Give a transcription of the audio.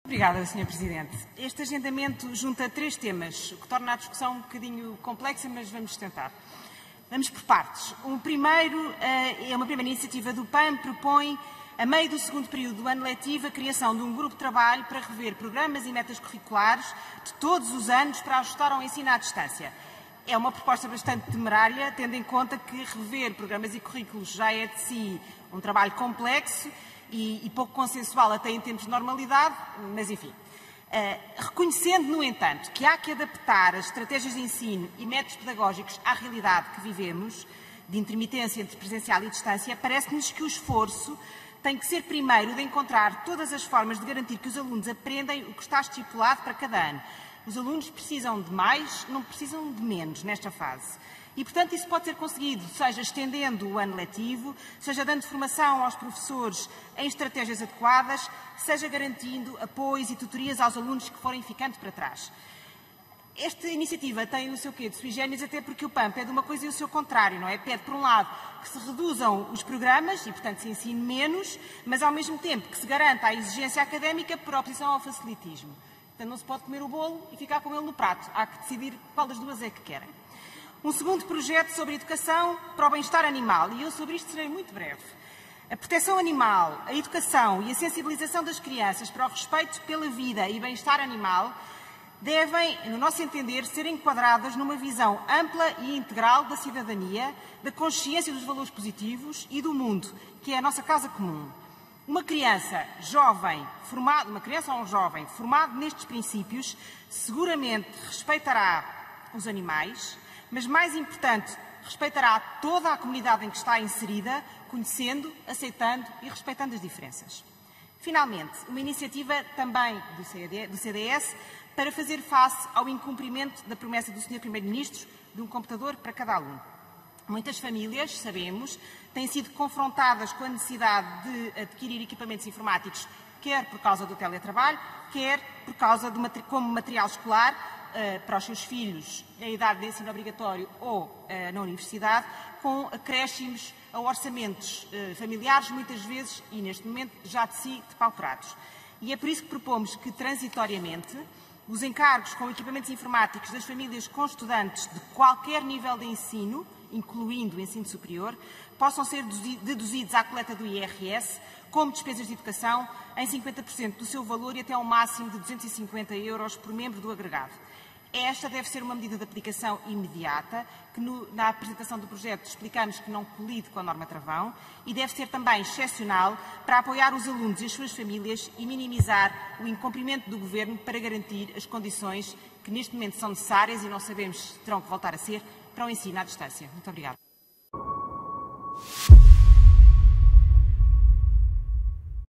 Obrigada, Sr. Presidente. Este agendamento junta três temas, o que torna a discussão um bocadinho complexa, mas vamos tentar. Vamos por partes. O primeiro é uma primeira iniciativa do PAN, propõe, a meio do segundo período do ano letivo, a criação de um grupo de trabalho para rever programas e metas curriculares de todos os anos para ajustar ao ensino à distância. É uma proposta bastante temerária, tendo em conta que rever programas e currículos já é de si um trabalho complexo e pouco consensual até em termos de normalidade, mas enfim. Reconhecendo, no entanto, que há que adaptar as estratégias de ensino e métodos pedagógicos à realidade que vivemos, de intermitência entre presencial e distância, parece-nos que o esforço tem que ser primeiro de encontrar todas as formas de garantir que os alunos aprendem o que está estipulado para cada ano. Os alunos precisam de mais, não precisam de menos nesta fase. E, portanto, isso pode ser conseguido, seja estendendo o ano letivo, seja dando formação aos professores em estratégias adequadas, seja garantindo apoios e tutorias aos alunos que forem ficando para trás. Esta iniciativa tem o seu quê de sui generis, até porque o PAN pede uma coisa e o seu contrário, não é? Pede, por um lado, que se reduzam os programas e, portanto, se ensine menos, mas, ao mesmo tempo, que se garanta a exigência académica por oposição ao facilitismo. Portanto, não se pode comer o bolo e ficar com ele no prato. Há que decidir qual das duas é que querem. Um segundo projeto sobre educação para o bem-estar animal, e eu sobre isto serei muito breve. A proteção animal, a educação e a sensibilização das crianças para o respeito pela vida e bem-estar animal devem, no nosso entender, ser enquadradas numa visão ampla e integral da cidadania, da consciência dos valores positivos e do mundo, que é a nossa casa comum. Uma criança ou um jovem formado nestes princípios seguramente respeitará os animais, mas, mais importante, respeitará toda a comunidade em que está inserida, conhecendo, aceitando e respeitando as diferenças. Finalmente, uma iniciativa também do CDS para fazer face ao incumprimento da promessa do Sr. Primeiro-Ministro de um computador para cada aluno. Muitas famílias, sabemos, têm sido confrontadas com a necessidade de adquirir equipamentos informáticos, quer por causa do teletrabalho, quer por causa como material escolar, para os seus filhos na idade de ensino obrigatório ou na universidade, com acréscimos a orçamentos familiares, muitas vezes, e neste momento, já de si depauperados. E é por isso que propomos que, transitoriamente, os encargos com equipamentos informáticos das famílias com estudantes de qualquer nível de ensino, incluindo o ensino superior, possam ser deduzidos à coleta do IRS como despesas de educação em 50% do seu valor e até ao máximo de 250 € por membro do agregado. Esta deve ser uma medida de aplicação imediata, que na apresentação do projeto explicamos que não colide com a norma travão, e deve ser também excepcional para apoiar os alunos e as suas famílias e minimizar o incumprimento do Governo para garantir as condições que neste momento são necessárias e não sabemos se terão que voltar a ser para o ensino à distância. Muito obrigada.